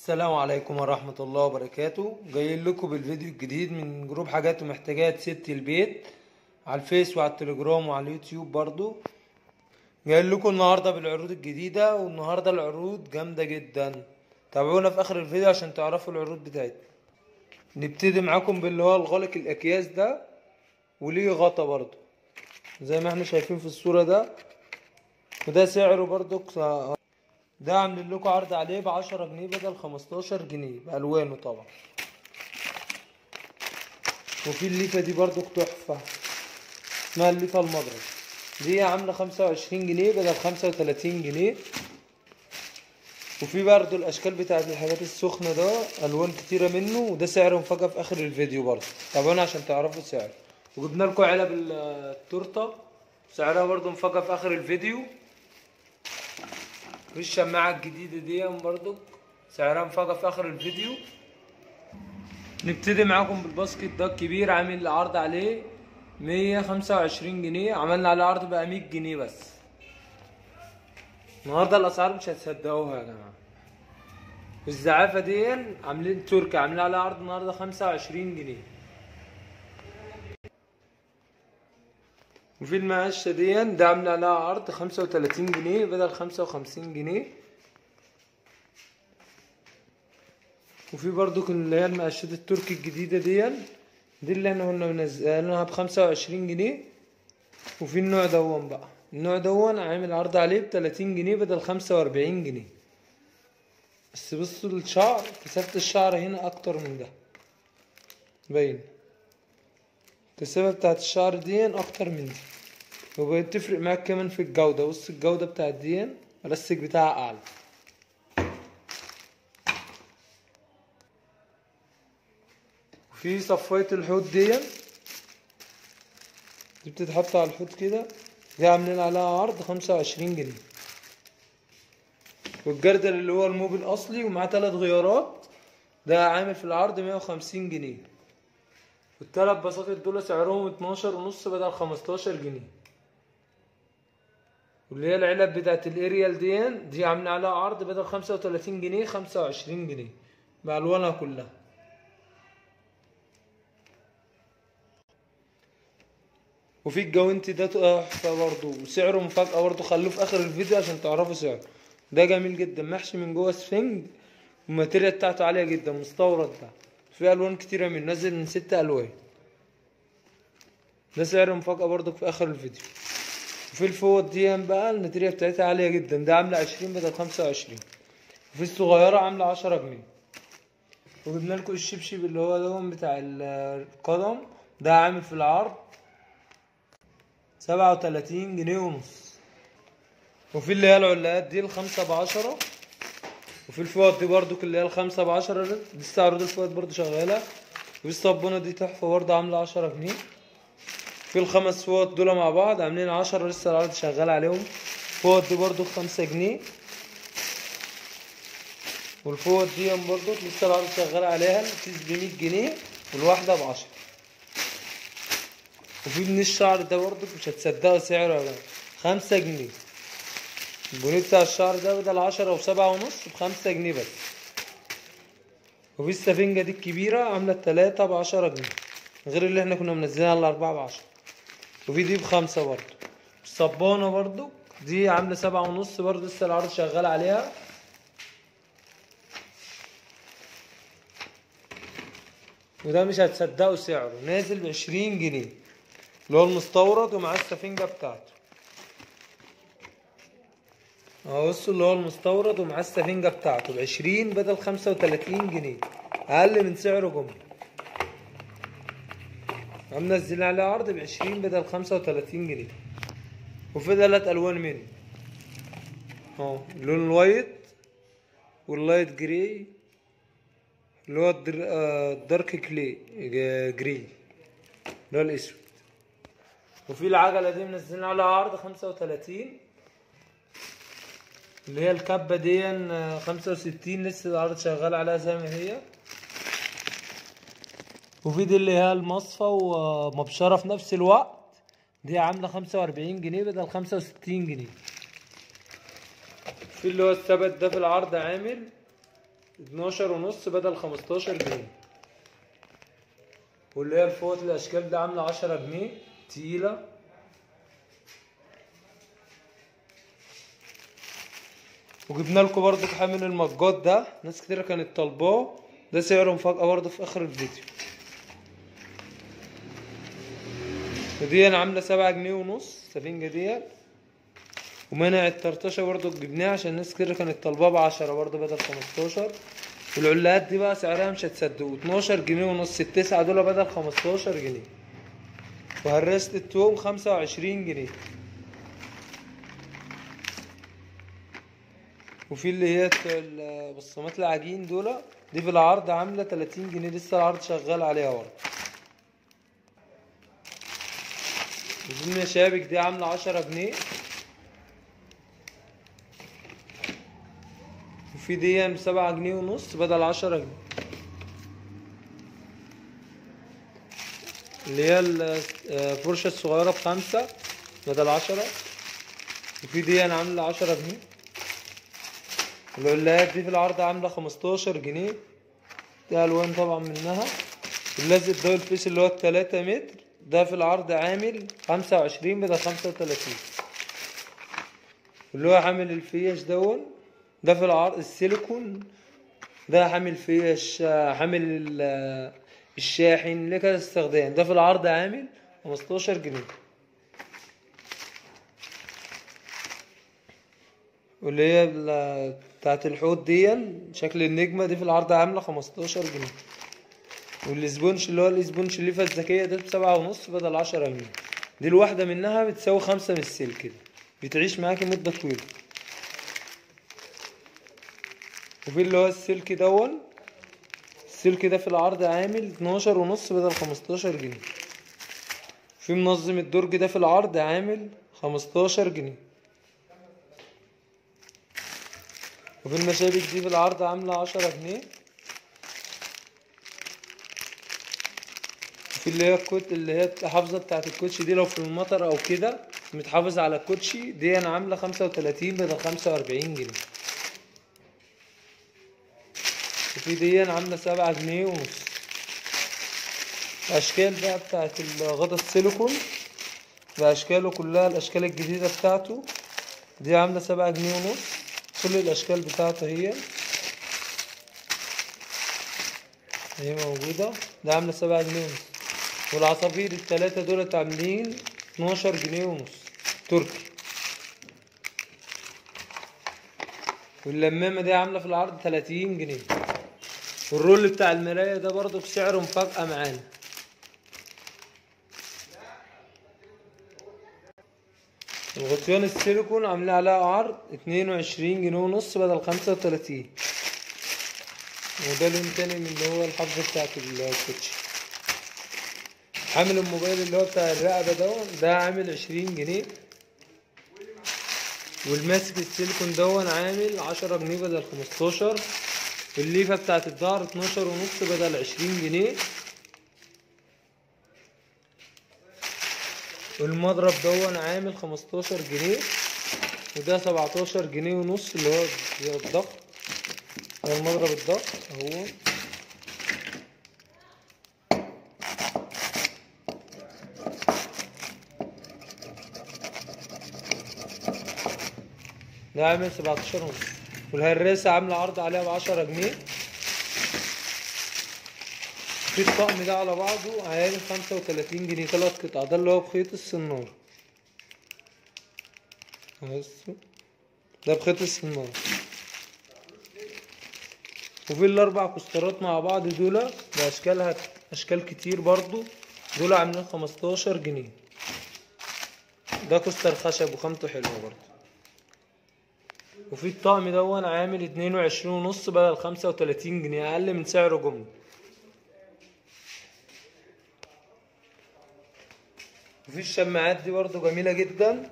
السلام عليكم ورحمة الله وبركاته. جايين لكم بالفيديو الجديد من جروب حاجات ومحتاجات ست البيت على الفيس وعلى التليجرام وعلى اليوتيوب برضو. جايين لكم النهاردة بالعروض الجديدة، والنهاردة العروض جامدة جدا. تابعونا في اخر الفيديو عشان تعرفوا العروض بتاعتنا. نبتدي معاكم باللي هو الغالق الاكياس ده، وليه غطا برضو زي ما احنا شايفين في الصورة ده، وده سعره برضو ده عاملين لكم عرض عليه ب10 جنيه بدل 15 جنيه بألوانه طبعا. وفي الليفة دي برضو تحفة، اسمها الليفة المضرب، دي عاملة 25 جنيه بدل 35 جنيه. وفي برضو الأشكال بتاعت الحاجات السخنة ده ألوان كتيرة منه، وده سعره مفاجأة في آخر الفيديو برضو، تابعونا عشان تعرفوا سعره. وجبنا لكم علب التورتة سعرها برضو مفاجأة في آخر الفيديو. في الشماعة الجديدة دي برضو سعرها مفاجأة في آخر الفيديو. نبتدي معاكم بالباسكت ده الكبير، عامل عرض عليه 125 جنيه، عملنا عليه عرض بقى 100 جنيه بس. النهارده الأسعار مش هتصدقوها يا جماعة. والزعافة دي عاملين تركي، عاملين عليها عرض النهارده 25 جنيه. وفي المقشة دي ده عامل عليها عرض 35 جنيه بدل 55 جنيه. وفي برضو اللي هي المقشات التركي الجديدة دي اللي احنا كنا منزلينها ب25 جنيه. وفي النوع دون بقى، النوع دون عامل عرض عليه ب30 جنيه بدل 45 جنيه. بس بصوا الشعر، كثافة الشعر هنا اكتر من ده، باين الكثافة بتاعت الشعر دي اكتر من دي، وبقت تفرق معاك كمان في الجودة. بص الجودة بتاعت دي الاستيك بتاعها اعلى. في صفاية الحوض دي بتتحط على الحوض كده، دي عاملين عليها عرض 25 جنيه. والجردل اللي هو الموب الأصلي ومعاه 3 غيارات ده عامل في العرض 150 جنيه. والتلات بساطة دول سعرهم 12 ونص بدل 15 جنيه. واللي هي العلب بتاعت الاريال دي عاملين عليها عرض بدل 35 جنيه 25 جنيه بألوانها كلها. وفي الجوانتي ده تحفة برضه وسعره مفاجأة برضه، خلوه في آخر الفيديو عشان تعرفوا سعره. ده جميل جدا، محشي من جوه سفنج، والماتيريال بتاعته عالية جدا، مستورد ده، في ألوان كتيرة منه، نازل من 6 ألوان. ده سعره مفاجأة برضه في آخر الفيديو. وفي الفوط دي بقى الماتيريال بتاعتها عالية جدا، ده عاملة 20 بدل 25. وفي الصغيرة عاملة 10 جنيه. وجبنا لكم الشبشب اللي هو ده بتاع القدم، ده عامل في العرض 37 جنيه ونص. وفي اللي هي العلاقات دي ال5 ب10. وفي الفوط دي برضو اللي هي ال5 ب10 لسه عروض الفوط برضو شغالة. وفي الصابونة دي تحفة برضو عاملة 10 جنيه. في ال5 فوط دول مع بعض عاملين 10، لسه العرض شغال عليهم. الفوط دي برضو 5 جنيه. والفوط دي برضو لسه العرض شغال عليها، الكيس ب100 جنيه والواحدة ب10. وفي بني الشعر ده برضو مش هتصدقوا سعره 5 جنيه. البونيه بتاع الشعر ده بدل 10 و7 ونص ب5 جنيه بس. وفي السفنجة دي الكبيرة عاملة 3 ب10 جنيه، غير اللي احنا كنا منزلينها ال4 ب10. وفي دي ب5 برضو. الصبانة برضو دي عاملة 7 ونص برضو، لسه العرض شغال عليها. وده مش هتصدقوا سعره، نازل ب20 جنيه، اللي هو المستورد ومعاه السفنجة بتاعته. اهو بصوا اللي هو المستورد ومعاه السفنجة بتاعته ب20 بدل 35 جنيه، أقل من سعره جملة. عم نزلين عليه عرض ب20 بدل 35 جنيه. وفي 3 ألوان منه اهو، اللون الوايت واللايت جراي اللي هو الدارك جراي اللي هو الأسود. وفي العجلة دي منزلين عليها عرض 35، اللي هي الكبة دي 65، لسه العرض شغال عليها زي ما هي. وفي دي اللي هي المصفى ومبشرة في نفس الوقت، دي عاملة 45 جنيه بدل 65 جنيه. في اللي هو الثبت ده في العرض عامل 12.5 بدل 15 جنيه. واللي هي الفوط الاشكال دي عاملة 10 جنيه تقيلة. وجبنا لكم برضو حامل المجات ده، ناس كتيرة كانت طالباه، ده سعره مفاجأة برضو في اخر الفيديو. ودي انا عاملة 7 جنيه ونص سفنجة ديت. ومنع الطرطشة برضو جبناها عشان ناس كتير كانت طالباه ب10 برضو بدل 15. والعلاقات دي بقى سعرها مش هتصدقوا 12 جنيه ونص، التسعة دول بدل 15 جنيه. وهرسة التوم 25 جنيه. وفي اللي هي بصمات العجين دول دي في العرض عاملة 30 جنيه، لسه العرض شغال عليها برضه. ودي المشابك دي عاملة 10 جنيه. وفي دي ب7 جنيه ونص بدل 10 جنيه، اللي هي الفرشة الصغيرة ب5 بدل 10. وفي دي أنا عاملة 10 جنيه. العلاقات دي في العرض عاملة 15 جنيه. دي ألوان طبعا منها. اللزق ده الفيس اللي هو ال3 متر ده في العرض عامل 25 بدل 35. واللي هو حامل الفيش ده في العرض السيليكون ده حامل فيش، حامل الشاحن لكذا استخدام، ده في العرض عامل 15 جنيه. واللي هي بتاعت الحوض دي شكل النجمة دي في العرض عاملة 15 جنيه. والاسبونش اللي هو الاسبونش الليفة الذكية ده ب7.5 بدل 10 جنيه. دي الواحدة منها بتساوي 5 من السلك كده، بتعيش معاكي مدة طويلة. وفي اللي هو السلك السلك ده في العرض عامل 12.5 بدل 15 جنيه. في منظم الدرج ده في العرض عامل 15 جنيه. وفي المشابك دي في العرض عاملة 10 جنيه. وفي اللي هي اللي هي الحافظة بتاعت الكوتشي دي لو في المطر او كده متحافظ على الكوتشي دي انا عاملة 35 بدل 45 جنيه. وفي دي انا عاملة 7 جنيه ونص. الاشكال بقى بتاعت الغطا السيليكون باشكاله كلها، الاشكال الجديدة بتاعته دي عاملة 7 جنيه ونص. كل الاشكال بتاعته هي موجودة، ده عاملة 7 جنيه ونص. والعصافير ال3 دولت عاملين 12 جنيه ونص تركي. واللمامة دي عاملة في العرض 30 جنيه. والرول بتاع المراية ده برضو بسعره مفاجأة معانا. الغطيان السيليكون عاملين عليها عرض 22 جنيه ونص بدل 35. وده لون تاني من اللي هو الحافظة بتاعت الكوتشي. حامل الموبايل اللي هو بتاع الرقبة ده عامل 20 جنيه. والماسك السيليكون عامل 10 جنيه بدل 15. والليفة بتاعت الظهر 12.5 بدل 20 جنيه. والمضرب عامل 15 جنيه. وده 17 جنيه ونص اللي هو الضغط، ده المضرب الضغط اهو. ده عامل 17.5. والهراسة عاملة عرض عليها ب10 جنيه. في الطقم ده على بعضه عامل 35 جنيه 3 قطع، ده اللي هو بخيط السنارة. ده بخيط السنارة. وفي ال4 كوسترات مع بعض دول بأشكالها أشكال كتير برضو، دول عاملين 15 جنيه. ده كوستر خشب وخامته حلوة برضو. وفي الطقم عامل 22.5 بدل 35 جنيه، أقل من سعره جملة. وفي الشماعات دي برضو جميلة جدا.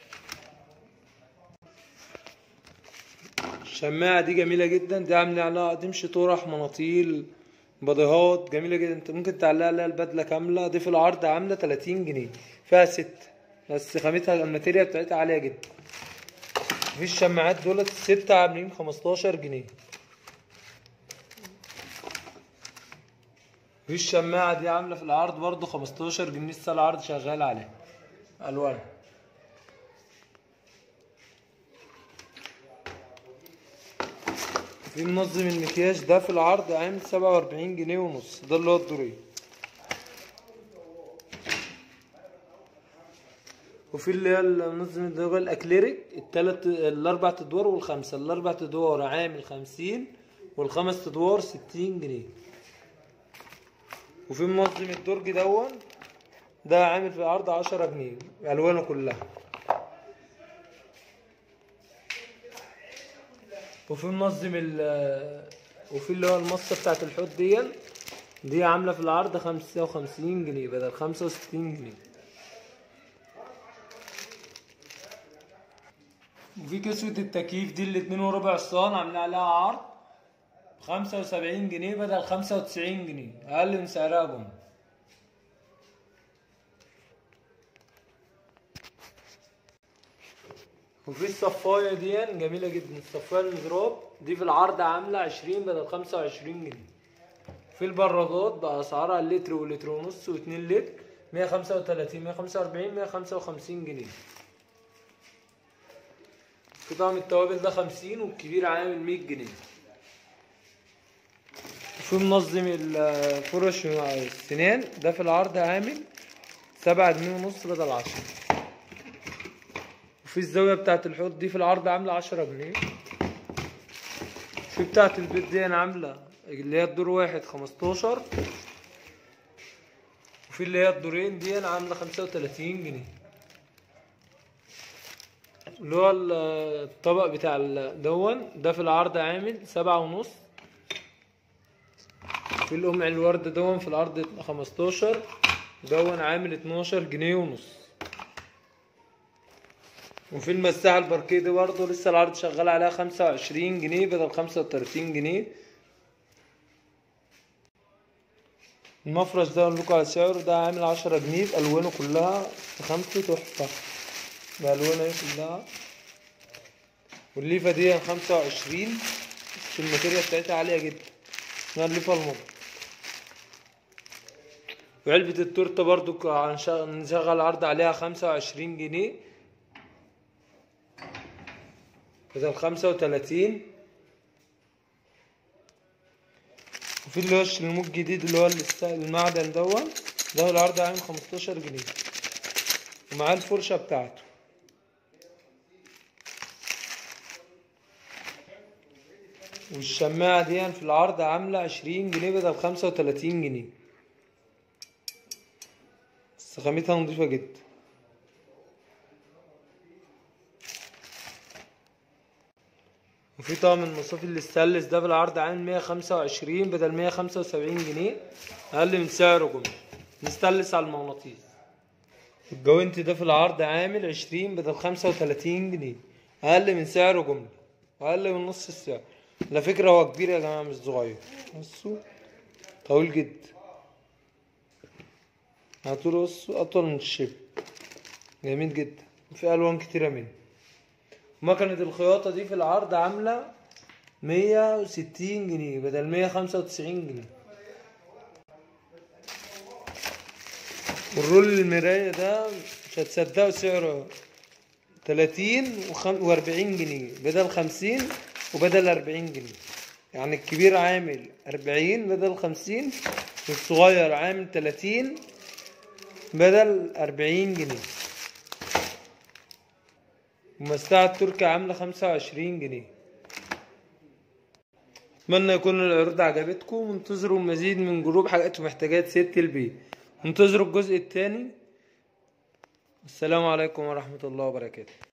الشماعة دي جميلة جدا، دي عاملة عليها تمشي طرح مناطيل بديهات جميلة جدا. انت ممكن تعلق عليها البدلة كاملة. دي في العرض عاملة 30 جنيه، فيها 6 بس خامتها الماتيريال بتاعتها عالية جدا. في الشماعات دولت ال6 عاملين 15 جنيه. في الشماعة دي عاملة في العرض برضو 15 جنيه، لسه العرض شغال عليها ألوان. في منظم المكياج ده في العرض عامل 47 جنيه ونص، ده اللي هو الدورين. وفي اللي هي المنظم الدوري الأكليريك الأربع أدوار والخمسة. الأربع أدوار عامل 50 والخمس أدوار 60 جنيه. وفي منظم الدرج ده عامل في العرض 10 جنيه ألوانه كلها. وفي وفي اللي هو المصة بتاعت الحوض دي عاملة في العرض 55 جنيه بدل 65 جنيه. وفي كسوة التكييف دي ال2 وربع صان عاملين عليها عرض 75 جنيه بدل 95 جنيه، أقل من سعرها جملة. وفي الصفاية دي جميلة جدا، الصفاية المضراب دي في العرض عاملة 20 بدل 25 جنيه. في البرادات بأسعارها اللتر ولتر ونص واتنين لتر 135 145 155 جنيه. في طعم التوابل ده 50 والكبير عامل 100 جنيه. وفي منظم الفرش مع السنان ده في العرض عامل 7 جنيه ونص بدل 10. وفي الزاوية بتاعت الحوض دي في العرض عاملة 10 جنيه. في بتاعت البيت دي عاملة اللي هي الدور واحد 15. وفي اللي هي الدورين دي عاملة 35 جنيه. اللي هو الطبق بتاع ده في العرض عامل 7 ونص. في القمع الورد في العرض 15 عامل 12 جنيه ونص. وفي المساحة الباركيه دي برضه لسه العرض شغال عليها 25 جنيه بدل 35 جنيه. المفرش ده اقول لكم على سعره، ده عامل 10 جنيه بألوانه كلها، خامته تحفة بألوانه كلها. والليفة دي 25 بس الماتيريال بتاعتها عالية جدا، اسمها الليفة المضة. وعلبة التورتة برضو نشغل عرض عليها 25 جنيه بدل 35. وفي اللي هو الشلموت الجديد اللي هو المعدن ده العرض عامل 15 جنيه ومعاه الفرشة بتاعته. والشماعة دي في العرض عاملة 20 جنيه بدل 35 جنيه، بس خامتها نضيفة جدا. وفي طقم المصافي الاستانلس ده بالعرض عامل 125 بدل 175 جنيه، أقل من سعره جملة. مستانلس على المغناطيس. الجوانتي ده في العرض عامل 20 بدل 35 جنيه، أقل من سعره جملة، أقل من نص السعر. على فكرة هو كبير يا جماعة مش صغير، بصوا طويل جدا، هاتوله بصوا أطول من الشبه، جميل جدا. في ألوان كتيرة منه. مكنة الخياطة دي في العرض عاملة 160 جنيه بدل 195 جنيه. والرول المراية ده مش هتصدقوا سعره 30 و40 جنيه بدل 50 وبدل 40 جنيه. يعني الكبير عامل 40 بدل 50 والصغير عامل 30 بدل 40 جنيه. ومساحة التركي عاملة 25 جنيه. اتمنى يكون العروض عجبتكم، وانتظروا المزيد من جروب حاجات ومحتاجات ست البيت. انتظروا الجزء الثاني. السلام عليكم ورحمة الله وبركاته.